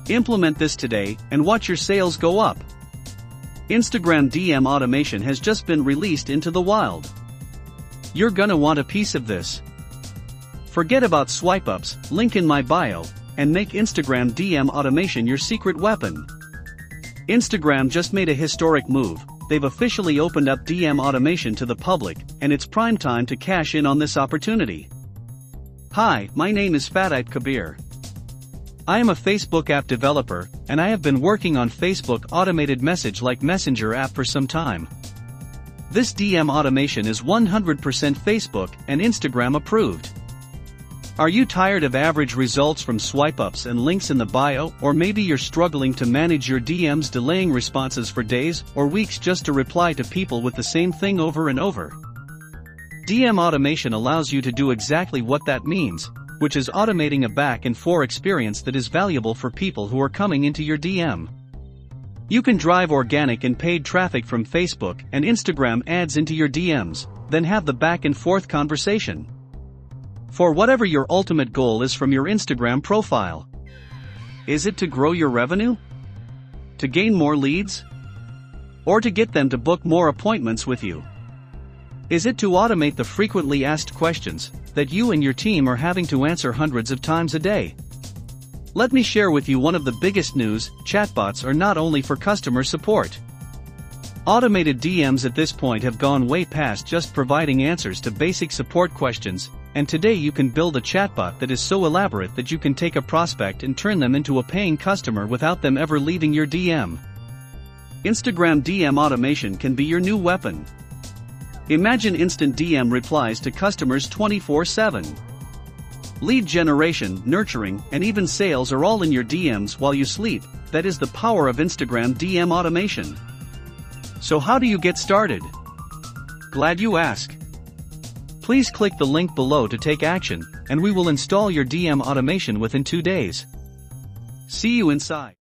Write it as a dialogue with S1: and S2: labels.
S1: Implement this today and watch your sales go up. Instagram DM automation has just been released into the wild. You're gonna want a piece of this. Forget about swipe ups, link in my bio, and make Instagram DM automation your secret weapon. Instagram just made a historic move. They've officially opened up DM automation to the public, and it's prime time to cash in on this opportunity. Hi, my name is Fatih Kabir. I am a Facebook app developer, and I have been working on Facebook automated message like Messenger app for some time. This DM automation is 100% Facebook and Instagram approved. Are you tired of average results from swipe ups and links in the bio, or maybe you're struggling to manage your DMs, delaying responses for days or weeks just to reply to people with the same thing over and over? DM automation allows you to do exactly what that means, which is automating a back and forth experience that is valuable for people who are coming into your DM. You can drive organic and paid traffic from Facebook and Instagram ads into your DMs, then have the back and forth conversation. For whatever your ultimate goal is from your Instagram profile. Is it to grow your revenue? To gain more leads? Or to get them to book more appointments with you? Is it to automate the frequently asked questions that you and your team are having to answer hundreds of times a day? Let me share with you one of the biggest news: chatbots are not only for customer support. Automated DMs at this point have gone way past just providing answers to basic support questions, and today you can build a chatbot that is so elaborate that you can take a prospect and turn them into a paying customer without them ever leaving your DM. Instagram DM automation can be your new weapon. Imagine instant DM replies to customers 24/7. Lead generation, nurturing, and even sales are all in your DMs while you sleep. That is the power of Instagram DM automation. So how do you get started? Glad you ask. Please click the link below to take action, and we will install your DM automation within 2 days. See you inside.